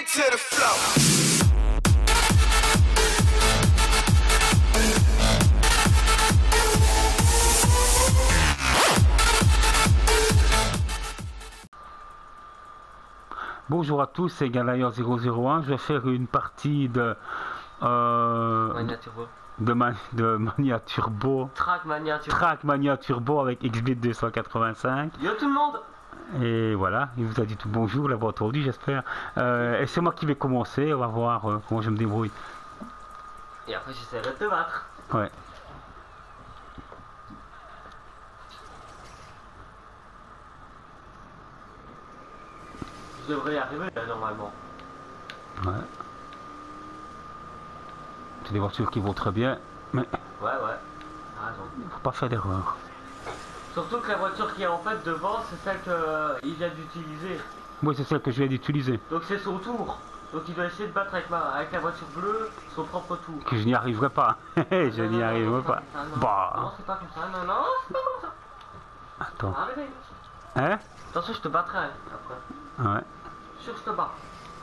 to the flow. Bonjour à tous, c'est Galayer 001. Je vais faire une partie de Mania Turbo. de Mania Turbo. Trackmania Turbo. Trackmania Turbo avec XBit 285. Yo tout le monde. Et voilà, il vous a dit tout bonjour, l'avoir entendu, j'espère. Et c'est moi qui vais commencer, on va voir comment je me débrouille. Et après j'essaierai de te battre. Ouais. Je devrais y arriver là, normalement. Ouais. C'est des voitures qui vont très bien, mais Ouais, ouais. T'as raison. faut pas faire d'erreur. Surtout que la voiture qui est en fait devant, c'est celle qu'il vient d'utiliser. Oui, c'est celle que je viens d'utiliser. Donc c'est son tour. Donc il doit essayer de battre avec la voiture bleue son propre tour. Que je n'y arriverai pas. Je n'y arriverai pas. Non, Bah. c'est pas comme ça. Non, non, c'est pas comme ça. Attends. Arrêtez. Hein? Attention, je te battrai après. Ouais. Je suis sûr que je te bats.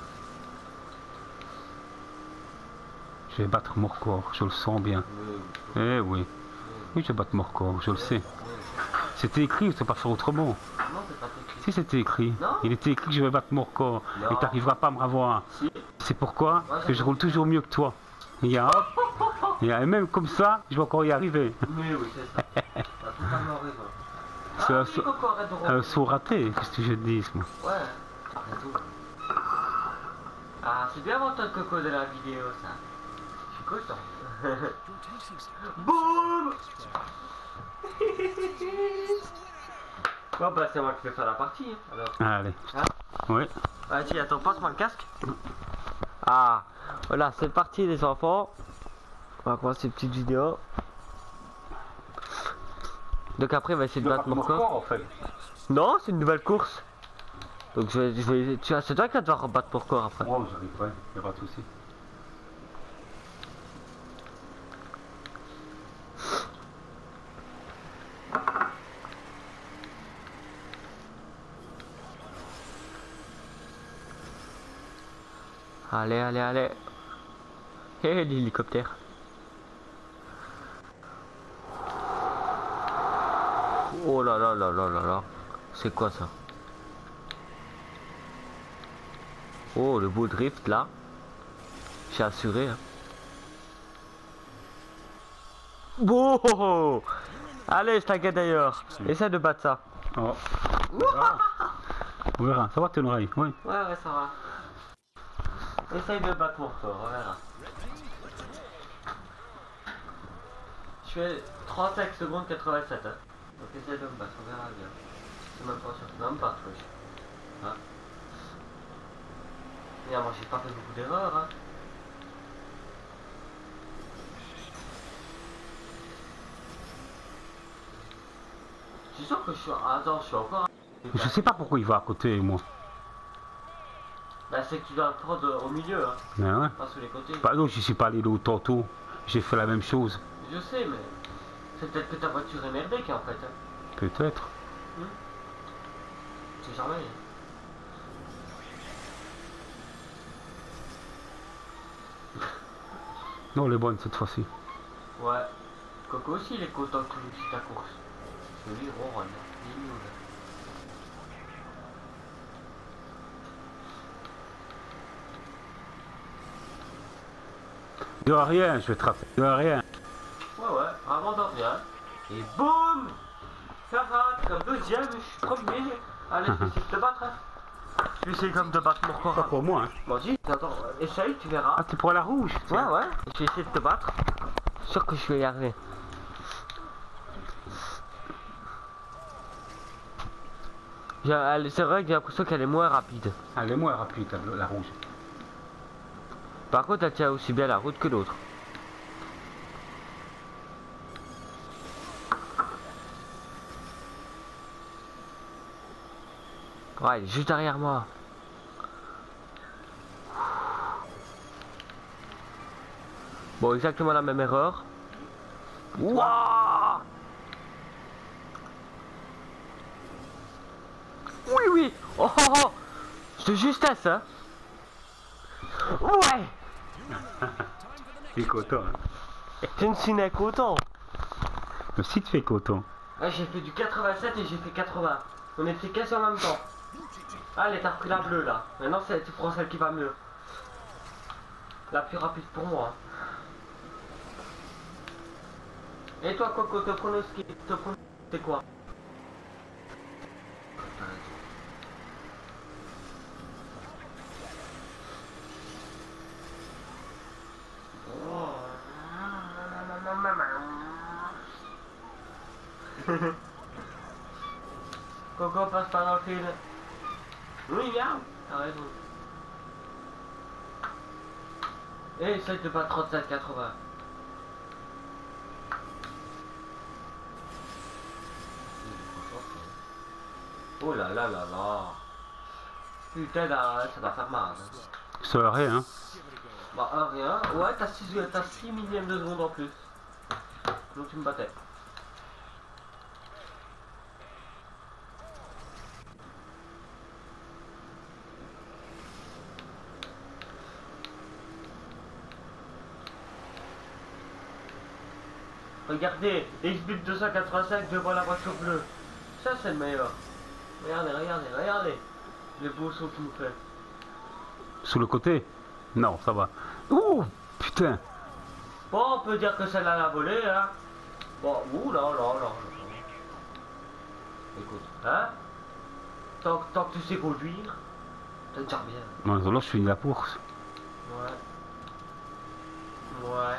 Je vais battre mon record, je le sens bien. Eh oui. Oui, je vais battre mon record, je le sais. C'était écrit, on ne sait pas faire autrement. Non, c'est pas écrit. Si c'était écrit. Non. Il était écrit que je vais battre mon record. Non. Et tu n'arriveras pas à me revoir. Si. C'est pourquoi Ouais, que je roule toujours mieux que toi. Et même comme ça, je vais encore y arriver. Mais oui, c'est ça. T'as totalement raison. C'est Ah, oui, Coco, arrête de ronfler. un saut raté, qu'est-ce que je te dis, moi. Ouais, arrête tout. Ah, c'est bien mental Coco de la vidéo, ça. Je suis content. Boum. Bon, bah, c'est moi qui vais faire la partie, hein, alors. Allez. Hein? Oui. Vas-y, attends, passe-moi le casque. Ah, voilà, c'est parti, les enfants. On va commencer une petite vidéo. Donc après, on va essayer de battre mon record. en fait. Non, c'est une nouvelle course. Donc c'est toi qui vas devoir rebattre mon record après. Oh, j'arrive pas, il n'y a pas de souci. Allez, allez, allez. Hé, l'hélicoptère. Oh là là là là là là. C'est quoi ça? Oh, le beau drift là. J'ai assuré. Hein. Oh, allez, je t'inquiète d'ailleurs. Essaie de battre ça. Oh. On verra, ça va ton oreille, oui. Ouais, ouais, ça va. Essaye de battre mon record, on verra. Je fais 35 secondes 87. Hein. Donc essaye de me battre, on verra bien. C'est même pas sûr, tu vas me battre, wesh. Hein? Mais moi j'ai pas fait beaucoup d'erreurs. Hein. Je suis sûr que je suis. Attends, je suis encore. Je sais pas pourquoi il va à côté, moi. Bah, c'est que tu dois le prendre au milieu, hein. Mais ouais. Pas sur les côtés. Bah non, je suis pas allé là tantôt. J'ai fait la même chose. Je sais, mais. C'est peut-être que ta voiture est merdique en fait. Hein. Peut-être. C'est jamais. Non, elle est bonne cette fois-ci. Ouais. Coco aussi il est content que tu réussis ta course. Parce que lui il ronronne. Il est nul. De rien, je vais te rappeler. De rien. Ouais ouais, avant de rien. Et boum. Ça rate comme deuxième, je suis premier. Allez, je vais essayer de te battre. Hein. Je vais essayer comme de battre mon record. Pas pour moi, hein. Bon dis, attends, essaye, tu verras. Ah, t'es pour la rouge. Ouais ouais, je vais essayer de te battre. Je suis sûr que je vais y arriver. C'est vrai que j'ai l'impression qu'elle est moins rapide. Elle est moins rapide, la rouge. Par contre, elle tient aussi bien la route que l'autre. Ouais, elle est juste derrière moi. Bon, exactement la même erreur. Wouah! Oui, oui! Oh, oh, oh! Je te justesse, hein! Ouais. T'es content, hein. Je ne suis né content. Le site fait content. Ouais, j'ai fait du 87 et j'ai fait 80. On était cassés en même temps. Allez, t'as repris la bleue là. Maintenant, tu prends celle qui va mieux. La plus rapide pour moi. Et toi, Coco, te pronostic, c'est quoi? Coco passe par dans le fil. Oui, viens. T'as raison. Et essaye de pas 37-80. Oh là là là là. Putain, là, ça va faire mal. Hein. Ça va rien, hein. Bah, rien. Ouais, t'as 6 millièmes de seconde en plus. Donc tu me battais. Regardez, XBit 285 devant la voiture bleue. Ça c'est le meilleur. Regardez, regardez, regardez. Les beaux sauts qu'il nous fait. Sous le côté? Non, ça va. Ouh, putain. Bon, on peut dire que celle-là l'a volé, hein. Bon, ouh là là là là. Écoute, hein. Tant que tu sais conduire, c'est déjà bien. Non, là, je finis la course. Ouais. Ouais.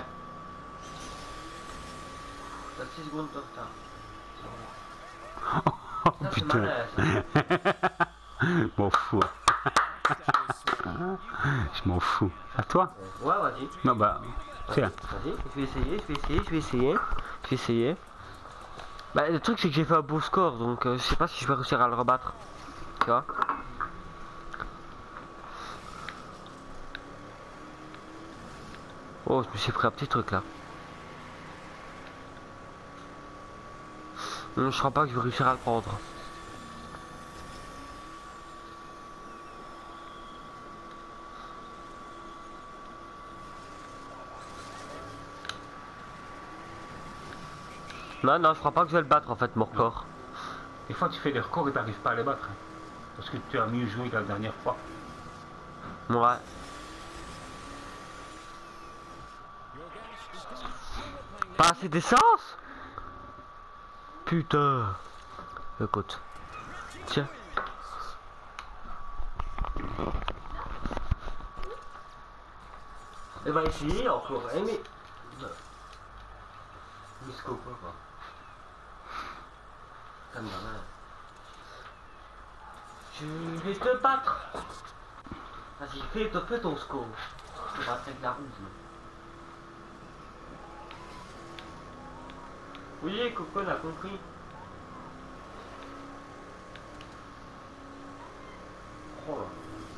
T'as 6 secondes de retard. Oh Ça, c'est putain. malin, ça. Je m'en fous. Je m'en fous. À toi? Ouais, vas-y. Non, bah, tiens. Vas-y, je vais essayer. Bah, le truc, c'est que j'ai fait un beau score, donc je sais pas si je vais réussir à le rebattre. Tu vois? Oh, je me suis pris un petit truc là. Je crois pas que je vais réussir à le prendre. Non, je crois pas que je vais le battre en fait, mon record. Des fois, tu fais des records et t'arrives pas à les battre. Parce que tu as mieux joué que la dernière fois. Ouais. Pas assez d'essence? Putain. Écoute. Tiens. Et bah essayer encore. Eh mais... Misco quoi. Ça me va mal. Je vais te battre. Vas-y, fais ton score. Je te battrai avec la rouge. Oui, Coco, on a compris. Oh là.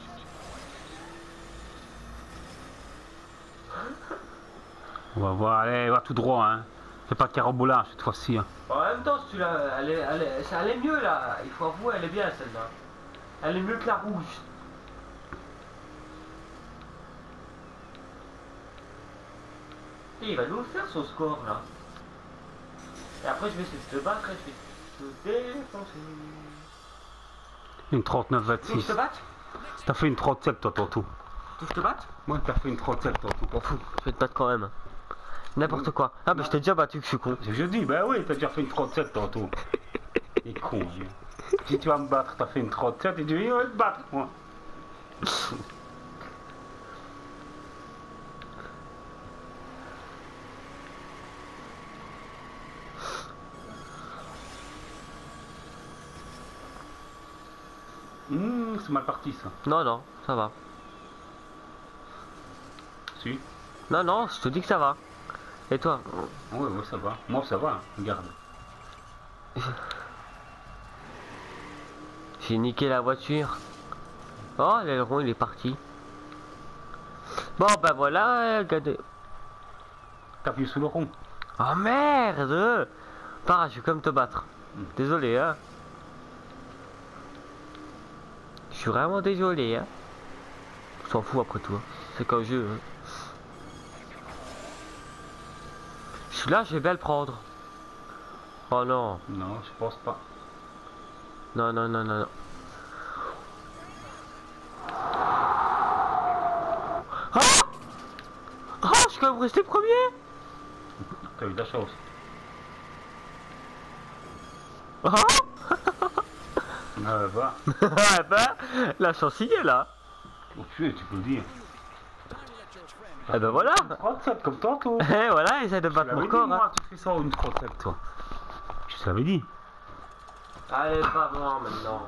On va voir, allez, va tout droit, hein. Fais pas de carambolage cette fois-ci, hein. En même temps, celui-là, elle est mieux là. Il faut avouer, elle est bien celle-là. Elle est mieux que la rouge. Et il va nous faire son score là. Et après, je vais essayer de te battre et je vais te défoncer. Une Tu veux que 39-26. je te batte? T'as fait une 37 toi, tantôt. Tu veux que je te batte? Moi, t'as fait une 37 tantôt. M'en fous, je vais te battre quand même. N'importe quoi. Ah bah je t'ai déjà battu que je suis con. Je dis, bah oui, t'as déjà fait une 37 tantôt. Il est con, lui. Si tu vas me battre, t'as fait une 37 et tu dis, ouais, te battre, moi. C'est mal parti ça. Non, ça va. Si. Non, je te dis que ça va. Et toi? Ouais, ça va. Moi, ça va, regarde. J'ai niqué la voiture. Oh, l'aileron il est parti. Bon bah voilà, regardez. T'as appuyé sous le rond. Oh merde! Pareil, je vais comme te battre. Désolé, hein. Je suis vraiment désolé, hein. On s'en fout après tout. Hein. C'est qu'un jeu. Hein. Celui-là, je vais bien le prendre. Oh non. Non, je pense pas. Non, non, non, non, non. Ah, ah, je suis quand même resté premier. T'as eu de la chance. Ah, Ah bah. ah ben, la chance y est là. Oh, tu peux le dire. Eh ben voilà. 37 comme tantôt. Et voilà, essaye de battre mon record. Hein. Moi, tu fais ça en une 37 toi. Je te l'avais dit. Allez, pas moi maintenant.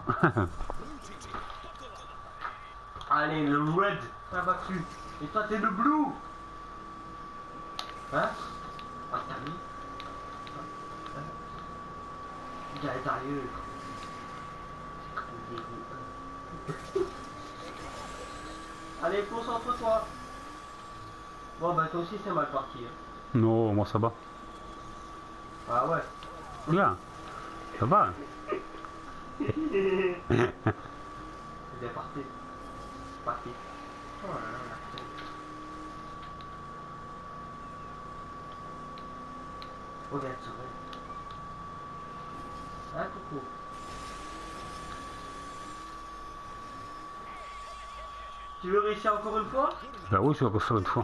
Allez, le red, t'as battu. Et toi, t'es le blue. Hein? Ah, t'as mis? Il est sérieux. Allez, concentre-toi. Bon, bah, toi aussi, c'est mal parti. Hein. Non, moi ça va. Ah ouais. Bien. Ça va. C'est bien parti. Parti. Oh là là, la tête. Regarde ça, ouais. Ah, coucou. Tu veux réussir encore une fois? Bah oui, je vais refaire une fois.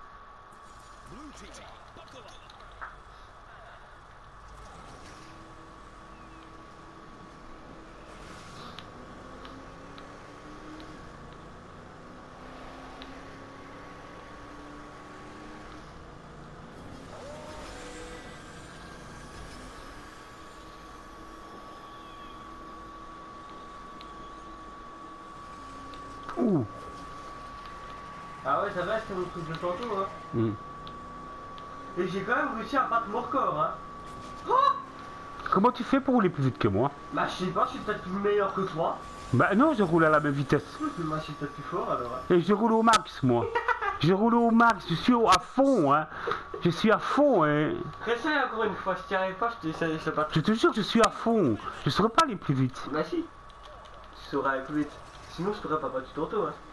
Ouh. Ah ouais, ça va, c'était mon truc de tantôt, hein. Mm. Et j'ai quand même réussi à battre mon record, hein. Comment tu fais pour rouler plus vite que moi? Bah, je sais pas, je suis peut-être plus meilleur que toi. Bah non, je roule à la même vitesse. Mais moi, je suis peut-être plus fort, alors. Hein. Et je roule au max, moi. Je roule au max, je suis à fond, hein. Je suis à fond, hein. Essaye encore une fois, si t'y arrives pas, je te bats. Je te jure que je suis à fond. Je saurais pas aller plus vite. Bah si. Tu sauras aller plus vite. Sinon, je t'aurais pas battu tantôt, hein.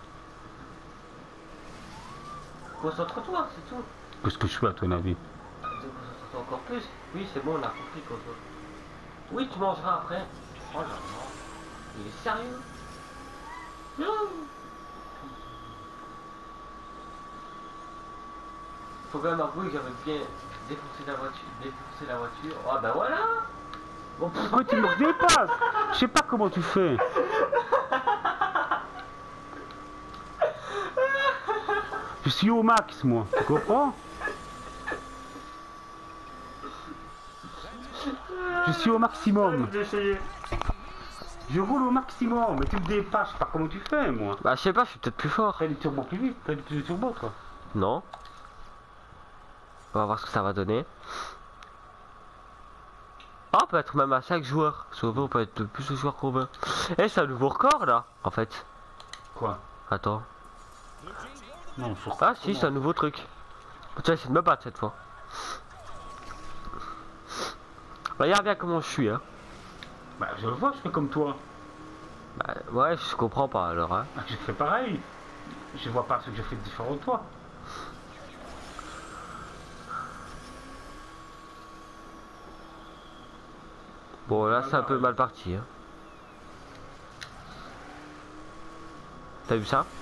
Concentre-toi, c'est tout. Qu'est-ce que je fais à ton avis? Concentre-toi encore plus. Oui, c'est bon, on a compris, quoi. Oui, tu mangeras après. Oh là là. Il est sérieux? Non. Faut quand même avouer que j'avais bien défoncé la voiture. Ah bah voilà. Bon, Pourquoi tu me dépasses? Je sais pas comment tu fais. Je suis au max, moi. Tu comprends? Je suis au maximum. j'ai essayé. Je roule au maximum. Mais tu me dépasses. Je sais pas comment tu fais, moi. Bah je sais pas, je suis peut-être plus fort. T'as des turbos plus vite. T'as des turbos, toi. Non. On va voir ce que ça va donner. Ah, on peut être même à 5 joueurs. Sauf on peut être plus de joueurs qu'on veut. Eh, c'est un nouveau record là, en fait. Quoi? Attends. Non, faut... Ah si, c'est un nouveau truc. Tu vas essayer de me battre cette fois. Bah, regarde bien comment je suis, hein. Bah, je le vois, je fais comme toi. Bah, ouais, je comprends pas alors, hein. Ah, je fais pareil. Je vois pas ce que je fais de différent de toi. Bon, là, c'est un peu mal parti, hein. T'as vu ça?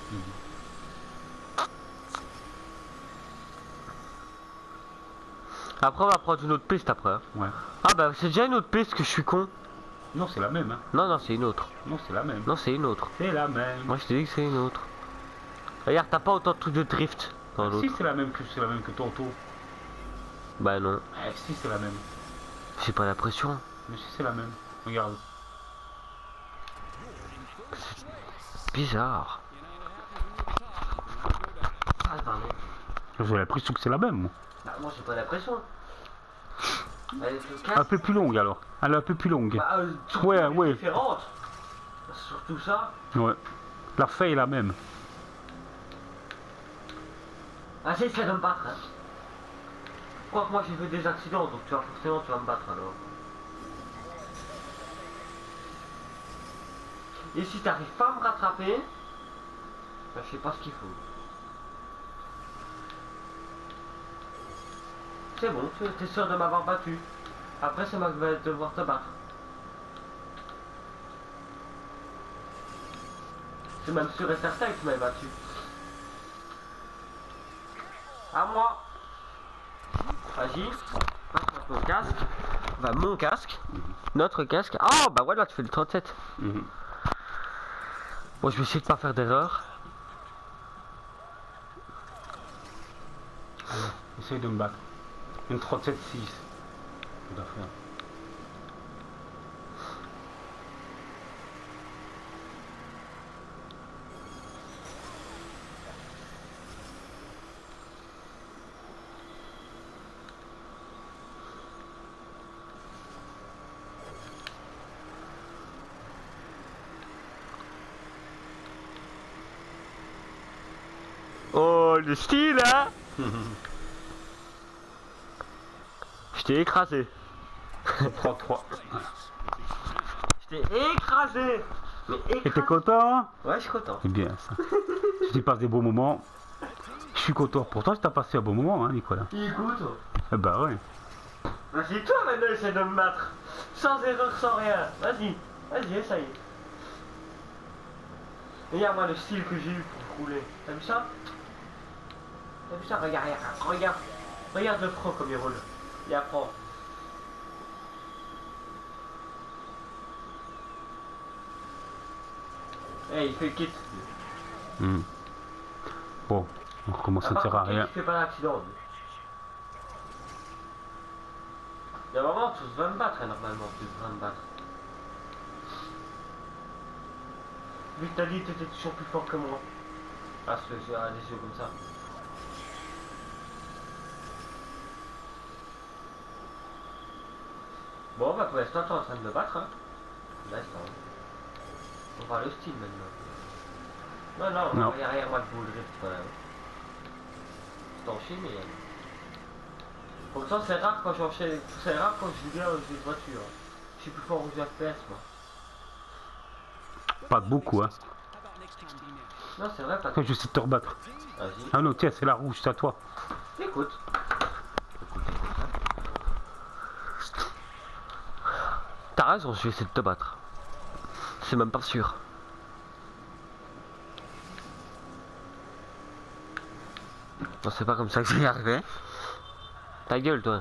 Après, on va prendre une autre piste après. Hein. Ouais. Ah bah, c'est déjà une autre piste que je suis con. Non, c'est la même, hein. Non, non, c'est une autre. Non, c'est la même. Non, c'est une autre. C'est la même. Moi, je te dis que c'est une autre. Regarde, t'as pas autant de trucs de drift dans Ah, l'autre. si, c'est la même que tantôt. Bah non, Ah, si, c'est la même. j'ai pas l'impression. Mais si, c'est la même. Regarde. Bizarre. Ah, pardon. J'ai l'impression que c'est la même, moi. Bah, moi, j'ai pas l'impression. Elle se Un casse. peu plus longue, alors. Elle est un peu plus longue. Bah, Ouais, elle est ouais. différente. Surtout ça. Ouais. La feuille est la même. Ah, c'est ça de me battre, hein. Crois que moi, j'ai fait des accidents, donc tu vas forcément, tu vas me battre, alors. Et si t'arrives pas à me rattraper, Je sais pas ce qu'il faut. C'est bon, tu es sûr de m'avoir battu. Après, c'est moi qui vais devoir te battre. C'est même sûr et certain que tu m'as battu. À moi. Vas-y. Passe ton casque. Bah mon casque. Notre casque. Ah bah voilà, tu fais le 37. Mhm. Bon, je vais essayer de pas faire d'erreur. Allez, essaye de me battre. Une 37-6. Tout à fait. Oh, le style, hein. Je t'ai écrasé. 3-3. Je t'ai écrasé. Mais Et t'es écrasé. content, hein? Ouais, je suis content. C'est bien ça. Tu passes des bons moments. Je suis content pour toi, tu as passé un bon moment, hein, Nicolas. Écoute. Eh bah ouais. Vas-y, toi maintenant, essaie de me battre. Sans erreur, sans rien. Vas-y. Vas-y, essaye. Regarde-moi le style que j'ai eu pour rouler. T'as vu ça? T'as vu ça? Regarde, regarde, regarde. Regarde le pro comme il roule. Il apprend. Eh, il fait le kit. Hmm. Bon, on recommence, ça ne sert à rien. Il fait pas d'accident. lui. Il y a vraiment, tu vas me battre hein, normalement, tu devrais me battre. Vu que t'as dit que t'étais toujours plus fort que moi. Parce que j'ai des yeux comme ça. Bon bah pour l'instant t'es en train de me battre hein. L'instant. On voit le style maintenant. Non, Non. il n'y a rien moi de beau drift quand même. C'est enchaîné. Hein. Pourtant c'est rare quand j'enchaîne. C'est rare quand je joue bien aux jeux de voiture. Je suis plus fort aux jeux FPS moi. Pas beaucoup, hein. Non c'est vrai pas Toi, je sais te rebattre. Vas-y. Ah non, tiens, c'est la rouge, c'est à toi. Écoute. T'as raison, je vais essayer de te battre. C'est même pas sûr. Non, c'est pas comme ça que je vais y arriver. Ta gueule, toi.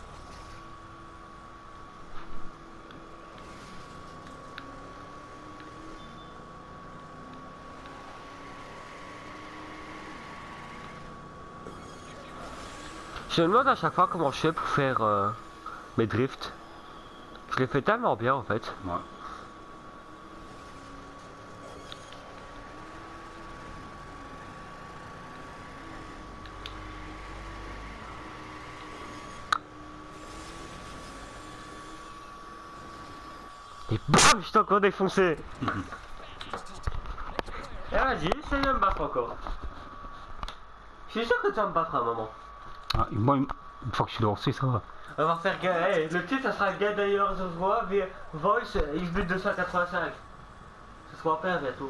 Je me demande à chaque fois comment je fais pour faire mes drifts. Je les fais tellement bien en fait. Ouais. Et BAM, je t'ai encore défoncé. Eh vas-y, essaye de me battre encore. Je suis sûr que tu vas me battre à un moment. Ah, et moi, une fois que je suis lancé, ça va. On va faire hey, le titre ça sera Get Ayers of War Voice XB 285. Ce sera père bientôt.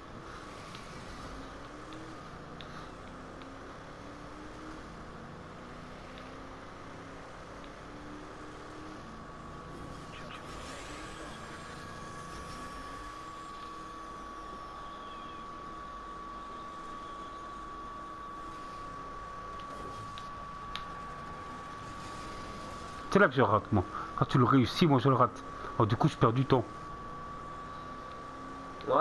C'est là que je rate, moi. Quand tu le réussis, moi, je le rate. Alors, du coup, je perds du temps. Ouais.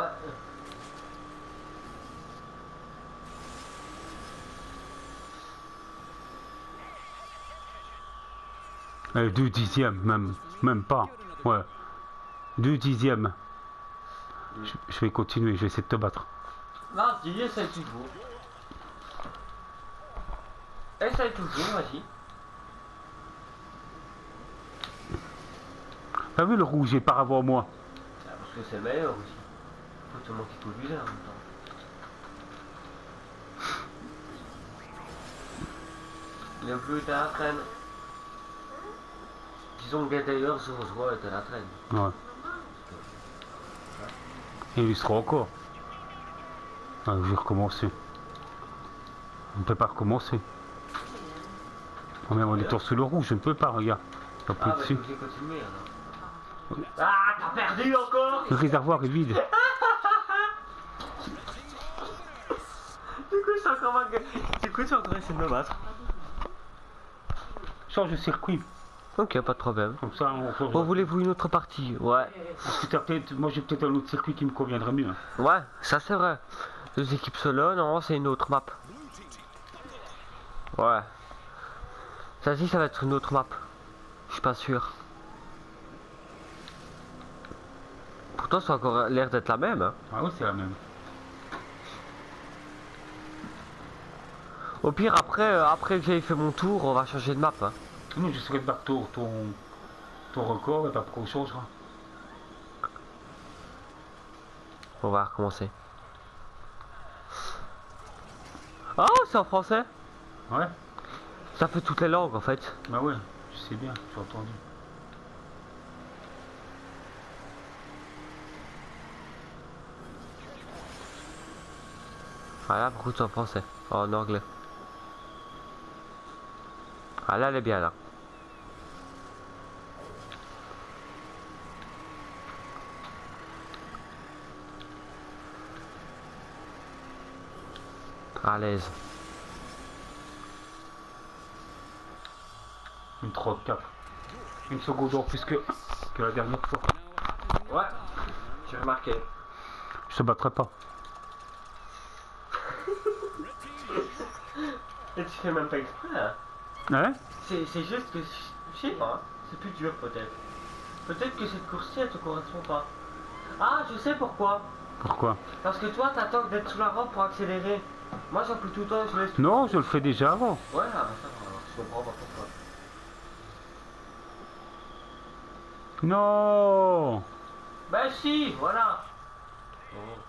Deux dixièmes, même pas. Ouais. 2/10. Je vais continuer, je vais essayer de te battre. Non, je dis essaye toujours. Essaye toujours, vas-y. T'as vu le rouge, il part avant moi. Ah, parce que c'est le meilleur aussi. Faut tout le monde qui conduisait en même temps. Le bleu était à la traîne. Disons que d'ailleurs sur Rosebois était à la traîne. Ouais. Et il y sera encore. Ah, je vais recommencer. On ne peut pas recommencer. Oh, même on est tour sous le rouge, je ne peux pas, regarde. Je Ah, bah, dessus. faut que j'ai continué alors. Ah, t'as perdu encore. Le réservoir est vide. Du coup, je suis encore Du coup, je suis encore essayé de me battre. Change de circuit. Ok, pas de problème. Comme ça, on change. Bon, voulez-vous une autre partie? Ouais. Parce que moi j'ai peut-être un autre circuit qui me conviendrait mieux. Ouais, ça c'est vrai. Deux équipes solo, non, c'est une autre map. Ouais. Ça dit, ça va être une autre map. Je suis pas sûr. Pourtant, ça a encore l'air d'être la même. Hein. Ah oui, c'est la même. Au pire, après que j'ai fait mon tour, on va changer de map. Hein. Non, je serais de battre ton record et puis après on changera. On va recommencer. Oh, c'est en français? Ouais. Ça fait toutes les langues en fait. Bah ouais, je sais bien, j'ai entendu. Ah là, beaucoup c'est en français. En anglais. Ah là, elle est bien là. À l'aise. Une 34. Une seconde en plus que la dernière fois. Ouais, j'ai remarqué. Je te battrai pas. Et tu fais même pas exprès. Hein. Hein? C'est juste que, je sais pas, c'est plus dur peut-être. Peut-être que cette course-ci, elle te correspond pas. Ah, je sais pourquoi. Pourquoi? Parce que toi, t'attends d'être sous la rampe pour accélérer. Moi, j'appuie tout le temps et je laisse tout. Non, je le fais déjà avant. Ouais, ah, bah, ça va, alors, je comprends pas pourquoi. Non! Ben si, voilà. Oh.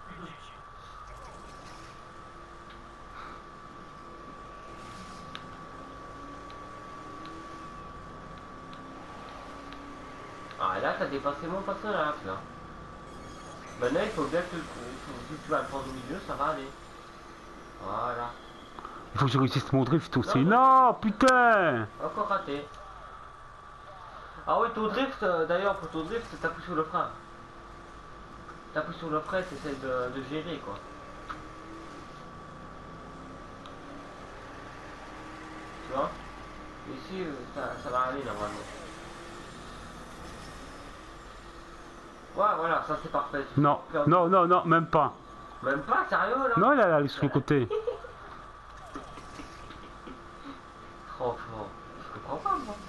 Ah là, t'as dépassé mon personnage là. Maintenant, il faut bien que vu que tu vas le prendre au milieu, ça va aller. Voilà. Il faut que je réussisse mon drift aussi. Non, Non, putain! Encore raté. Ah oui, ton drift, d'ailleurs, pour ton drift, t'appuies sur le frein. T'appuies sur le frein, t'essaies de gérer quoi. Tu vois? Ici, ça va aller normalement. Ouais, voilà, ça c'est parfait. Non, non, non, non, même pas. Même pas, sérieux là? Non, elle est sur le côté. Franchement, je comprends pas moi.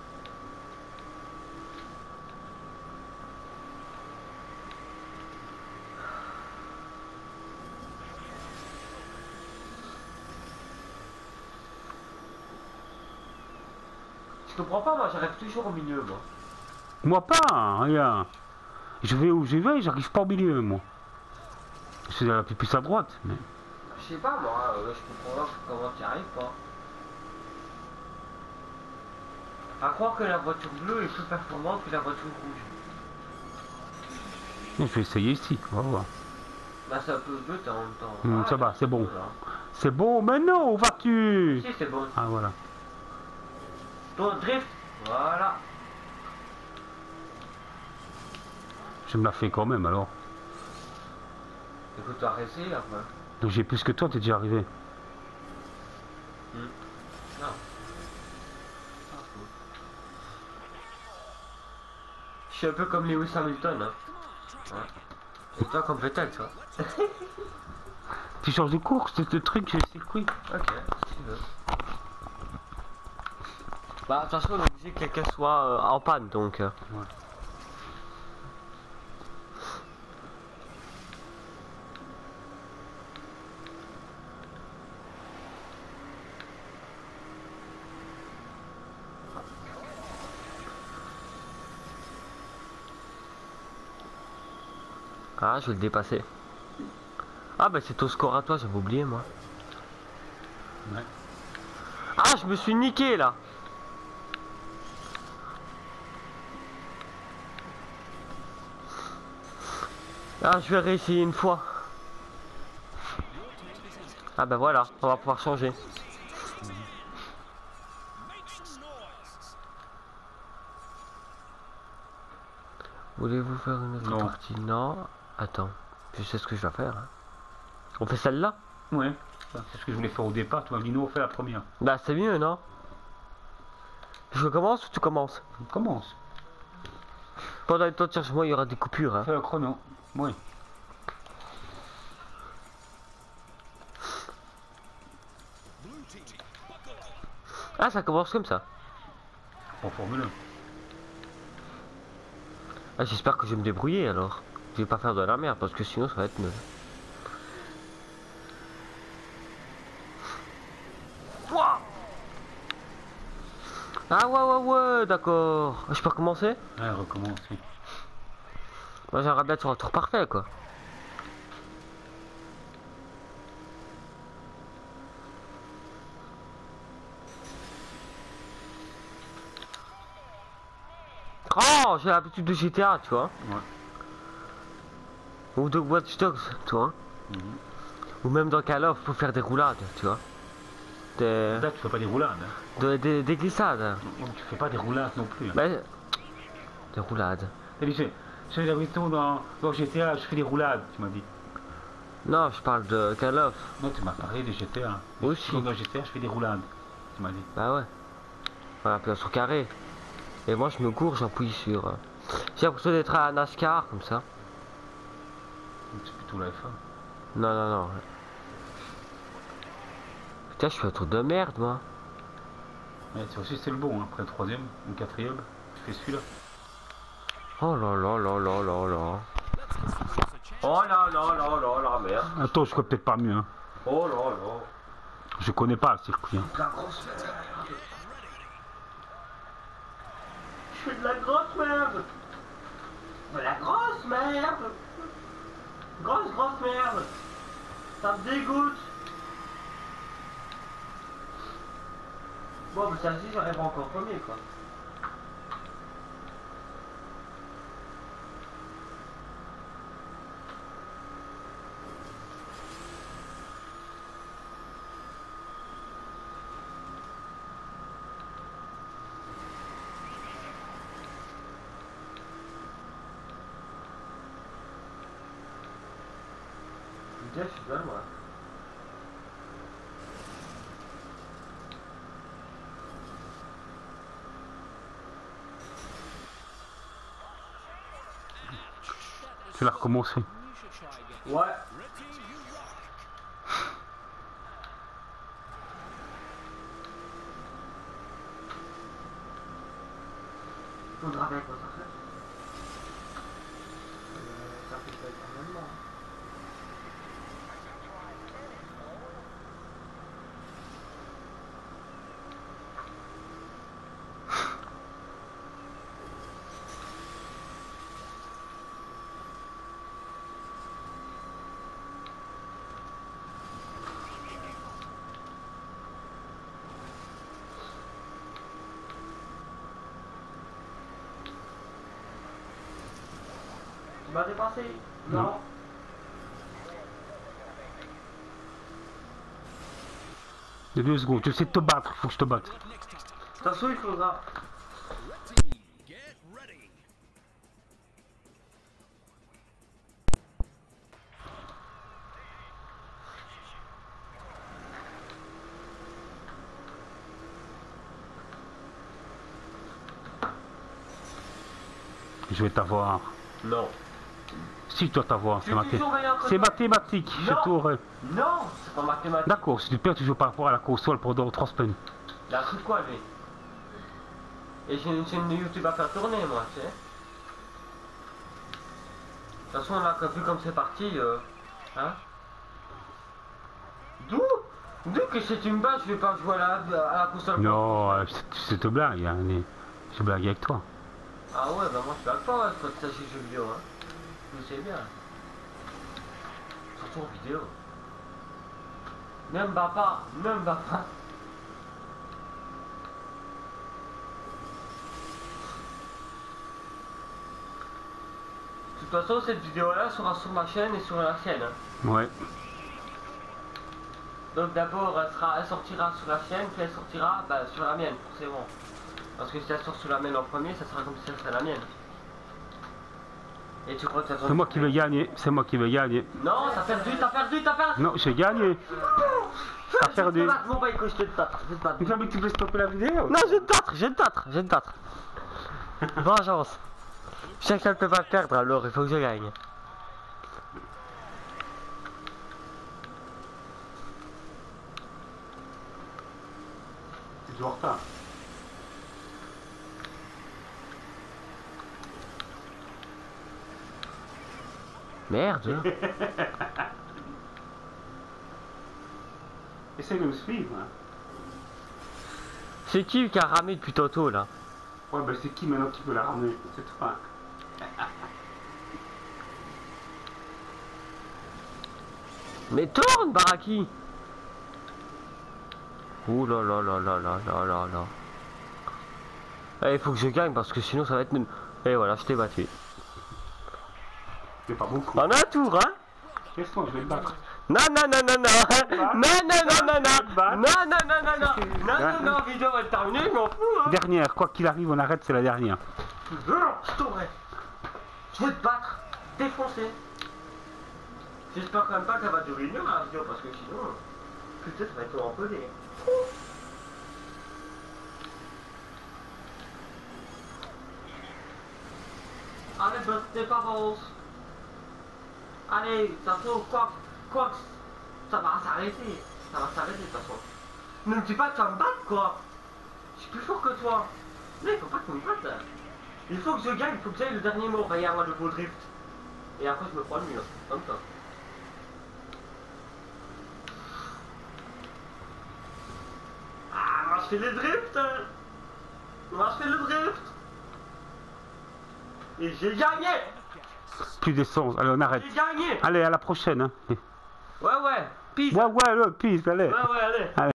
Je comprends pas moi, j'arrive toujours au milieu moi. Moi pas, hein, regarde. Je vais où je vais, j'arrive pas au milieu, moi. Je suis un peu plus à droite, mais... Je sais pas moi, je comprends pas comment tu y arrives pas. À croire que la voiture bleue est plus performante que la voiture rouge. Je vais essayer ici, on va voir. Bah c'est un peu bleu en même temps. Ça va, c'est bon. Là. C'est bon, mais non, où vas-tu? Si c'est bon. Ah voilà. Ton drift, voilà. Je me la fais quand même alors. Écoute, tu as réussi après. Donc j'ai plus que toi, t'es déjà arrivé. Non. Je suis un peu comme Lewis Hamilton. Hein. Ouais. C'est toi comme Vettel, tu vois. Tu changes de course, c'est le truc, j'ai le circuit. Ok, si tu veux. Bah, de toute façon, on est obligé que les caisses soient en panne donc. Ouais. Ah, je vais le dépasser. Ah, bah c'est ton score à toi, j'avais oublié moi. Ouais. Ah, je me suis niqué là. Ah, je vais réessayer une fois. Ah bah voilà, on va pouvoir changer. Voulez-vous faire une autre Non. partie? Non. Attends, je sais ce que je dois faire. Hein. On fait celle-là? Ouais, c'est ce que je voulais faire au départ. Tu m'as dit, nous, on fait la première. Bah c'est mieux, non? Je commence ou tu commences? On commence. Pendant le temps de chargement, il y aura des coupures. Hein. Fais le chrono. Oui. Ah, ça commence comme ça. En Formule 1. Ah, j'espère que je vais me débrouiller alors. Je vais pas faire de la merde parce que sinon ça va être nul. Ouah. Ah ouais, d'accord. Je peux recommencer? Ouais, recommence, oui. Moi j'aimerais bien sur un tour parfait quoi. Oh, j'ai l'habitude de GTA, tu vois. Ouais. Ou de Watch Dogs, tu vois. Mhm. Ou même dans Call of, faut faire des roulades, tu vois. Là, tu fais pas des roulades. Hein. Des glissades. Non, tu fais pas des roulades non plus. Hein. Mais... Des roulades. T'as dit, j'ai l'habitude dans GTA, je fais des roulades, tu m'as dit. Non, je parle de Call of. Non, tu m'as parlé de GTA. Aussi. Dans GTA, je fais des roulades, tu m'as dit. Bah ouais. Voilà, puis sur carré. Et moi je me cours, j'appuie sur... J'ai l'impression d'être à NASCAR, comme ça. Donc, c'est plutôt la F1. Non. Putain, je fais un truc de merde, moi. Ouais, c'est aussi c'est le bon, hein. Après le troisième, le quatrième, tu fais celui-là. Oh là, merde. Attends, je crois peut-être pas mieux. Hein. Oh là. Je connais pas le circuit. Hein. La grosse merde. Je fais de la grosse merde. De la grosse merde. Grosse merde. Ça me dégoûte. Bon, mais ça si j'arrive encore premier, quoi. Je suis bien, moi. Tu l'as recommencé. Ouais. Faudra bien qu'on s'en fasse. Ça fait pas éternellement. Tu m'as dépassé? Non. De 2 secondes, tu sais te battre, faut que je te batte. De toute façon, il faudra. Je vais t'avoir. Non. Si tu dois t'avoir, c'est toujours rien contre c'est toi. mathématique, je Non. t'aurai. Non, c'est pas mathématique. D'accord, si tu perds toujours par rapport à la console pendant 3 semaines. Il a cru quoi, lui? Et j'ai une chaîne de YouTube à faire tourner, moi, tu sais. De toute façon, on a vu comme c'est parti, hein? D'où que c'est une base, je vais pas jouer à la console. Non, c'est te blague, hein, je blague avec toi. Ah ouais, bah moi je blague pas, ouais, quand ça c'est jeux vidéo, hein. Je sais bien. Surtout en vidéo. Même papa. De toute façon, cette vidéo-là sera sur ma chaîne et sur la sienne. Hein. Ouais. Donc d'abord elle sortira sur la sienne, puis elle sortira sur la mienne, forcément. Parce que si elle sort sur la mienne en premier, ça sera comme si elle serait la mienne. Et tu crois que ça C'est moi qui vais gagner, c'est moi qui vais gagner. Non, t'as perdu, t'as perdu, t'as perdu. Non, j'ai gagné. T'as perdu. Mon bail, je vais te battre, je vais te battre. Mais tu peux stopper la vidéo. Non, je vais te battre, je vais te battre, je vais te battre. Vengeance. Chacun ne peut pas perdre, alors il faut que je gagne. C'est du retard. Merde. Essaye de me suivre. Hein. C'est qui a ramé depuis tantôt là? Ouais, bah c'est qui maintenant qui peut la ramener? C'est toi. Mais tourne, Baraki! Ouh là là là là là là là là. Eh, il faut que je gagne parce que sinon ça va être nul. Et voilà, je t'ai battu. C'est pas beaucoup. En un tour, hein? Laisse-moi, je vais le battre. Non, non, non, non, non, non, non, non, non, non, non, non, non, non, non, non, non, vidéo va être terminée, je m'en fous, hein. Dernière, quoi qu'il arrive, on arrête, c'est la dernière. Je t'aurai. Je vais te battre, défoncer. J'espère quand même pas que ça va durer une heure la vidéo parce que sinon, putain, ça va être trop empelé. Allez, birthday bubbles. Allez, ça faut quoi, ça va s'arrêter. Ça va s'arrêter de toute façon. Ne me dis pas que tu vas me battre quoi. Je suis plus fort que toi. Mais il faut pas que tu me battes. Il faut que je gagne, il faut que j'aille le dernier mot. Regarde-moi le beau drift. Et après je me prends le mur, comme ça. Ah, moi je fais le drift. Moi je fais le drift. Et j'ai gagné. Plus d'essence, allez, on arrête. J'ai gagné. Allez, à la prochaine. Hein. Ouais, ouais. Peace. Ouais, le peace, allez. Ouais, allez. Allez.